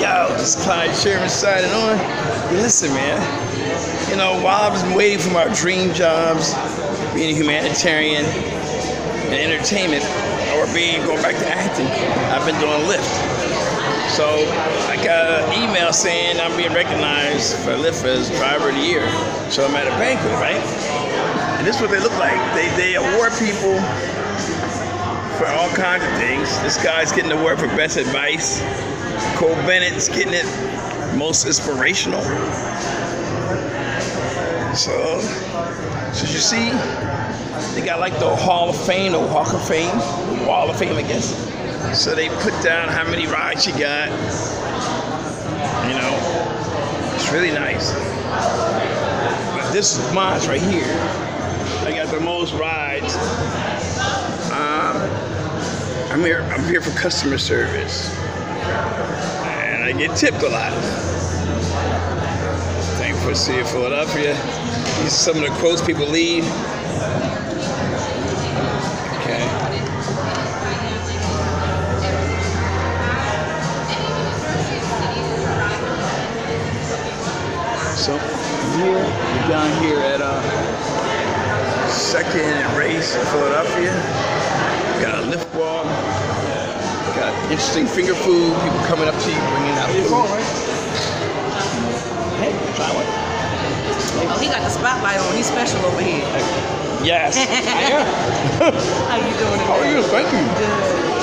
Yo, this is Clyde Sherman signing on. Hey, listen, man. You know, while I've been waiting for my dream jobs, being a humanitarian and entertainment, or going back to acting, I've been doing Lyft. So I got an email saying I'm being recognized for Lyft as Driver of the Year. So I'm at a banquet, right? And this is what they look like. They award people for all kinds of things. This guy's getting the award for best advice. Cole Bennett's getting it most inspirational. So as you see, they got like the Hall of Fame, the Walk of Fame, Wall of Fame, I guess. So they put down how many rides you got. You know, it's really nice. But this is mine right here. I got the most rides. I'm here for customer service, and I get tipped a lot. Thanks for seeing Philadelphia. These are some of the quotes people leave. Okay. So here, we're down here at 2nd and Race in Philadelphia. Got a Lyft walk. Got interesting finger food. People coming up to you, bringing out food. Hey, try one. Oh, he got the spotlight on. He's special over here. Yes, I am. How you doing today? How are you? Thank you. Good.